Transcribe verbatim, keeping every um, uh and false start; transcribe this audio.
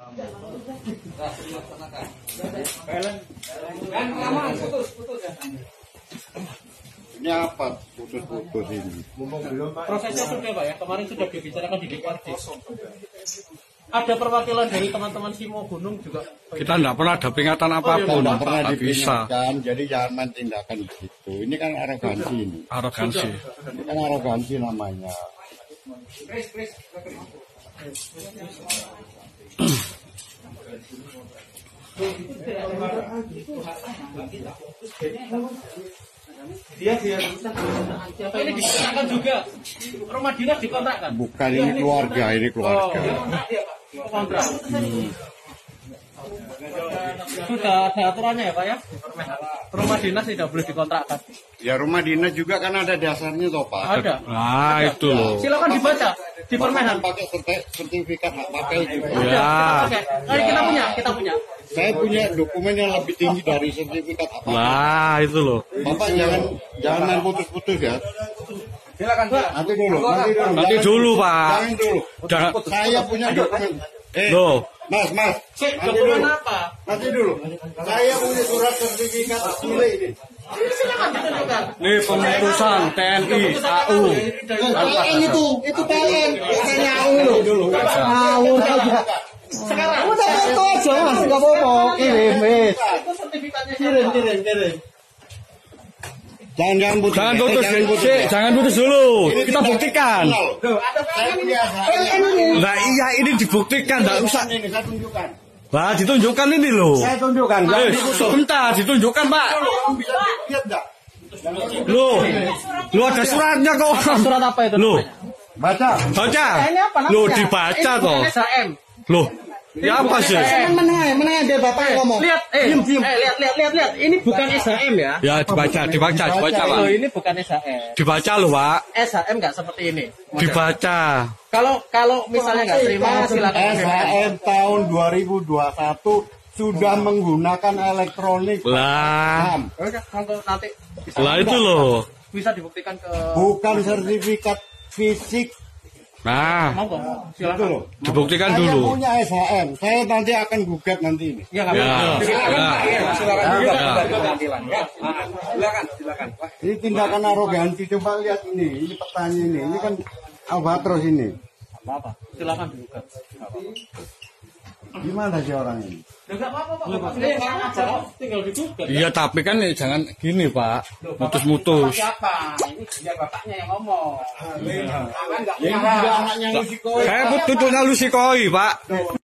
Ini apa putus-putus ini? Prosesnya sudah Pak ya, kemarin sudah dibicarakan di D P R D. Ada perwakilan dari teman-teman Simo Gunung juga. Kita tidak pernah ada peringatan apapun. Tidak pernah Nggak bisa. diperingatkan, jadi jangan main tindakan gitu. Ini kan arogansi ini. Arogansi. Ini kan arogansi namanya. Dia dia ini dikontrakkan juga. Rumah dinas dikontrakkan. Bukan ini keluarga, ini keluarga. Kontrak. Hmm. Sudah ada aturannya ya Pak ya? Rumah dinas tidak boleh dikontrakkan. Ya rumah dinas juga kan ada dasarnya toh Pak. Ada. Nah ada. itu loh. Silakan dibaca di permenan. Pakai sertifikat hak pakai juga. Ya. Oke, okay. Kita punya, kita punya. Saya punya dokumen yang lebih tinggi dari sertifikat apa? Nah itu loh. Bapak jangan jangan main putus-putus ya. Silakan Pak. Nanti dulu, nanti dulu. Nanti dulu Pak. Jangan dulu. Jangan. Saya punya dokumen. Eh, Loh. Mas, Mas. Cek Nanti dokumen dulu. apa? Nanti dulu. Saya punya surat sertifikat asli ini. Silakan ditunjukkan. Ini pemutusan T N I A U. P L N itu, itu P L N. Biasanya A U dulu. Ah, udah aja. Sekarang. Udah foto aja mas, nggak apa-apa. Kirim, wes. Itu sertifikatnya Kirim, siapa? kirim, kirim. Jangan jangan putus. Jangan Eh, putus, jangan putus. Sik, jangan putus dulu. Kita buktikan. Loh, saya punya P L N ini. Nah iya ini dibuktikan, tidak usah. ini saya tunjukkan. Nah ditunjukkan ini loh. Saya tunjukkan. Eh, sebentar ditunjukkan Pak. Bisa lihat enggak? Loh, lu ada suratnya kok. Surat apa itu? Loh, Baca. baca. Ini apa namanya? Loh dibaca toh. S H M. Loh, ya apa sih? Saya menengah, menengah dia bapak ngomong. Lihat, eh, Diem, diem. eh, lihat, lihat, lihat, lihat. Ini bukan S H M ya? Ya dibaca, dibaca, dibaca Pak. Loh, ini bukan S H M. Dibaca loh Pak. S H M nggak seperti ini. Dibaca. Kalau kalau misalnya nggak terima, silakan. S H M tahun dua ribu dua puluh satu sudah menggunakan elektronik. Lah, Oke, monggo nanti bisa, lah itu loh. bisa dibuktikan ke. Bukan sertifikat fisik. Nah, Monggo, Itu silakan. loh. dibuktikan Saya dulu. punya S H M. Saya nanti akan gugat nanti ini. Ya nggak Ya, apa-apa. Silakan. ya. Iya, silakan. Ya. Silakan. Silakan. Ya. Silakan, silakan. Ini tindakan arogansi. Coba lihat ini. Ini petanya ini. Ini kan albatros ini. Apa-apa. Silakan digugat. Gimana sih orang ini? Enggak apa-apa, Pak. Silakan aja. Tinggal digugat. Iya tapi kan ya jangan gini Pak. Mutus-mutus. Siapa? Ini dia bapaknya yang ngomong. Kan nggak Ini punya hak. juga anaknya Lusikoi. Saya tutup Lusikoi Pak.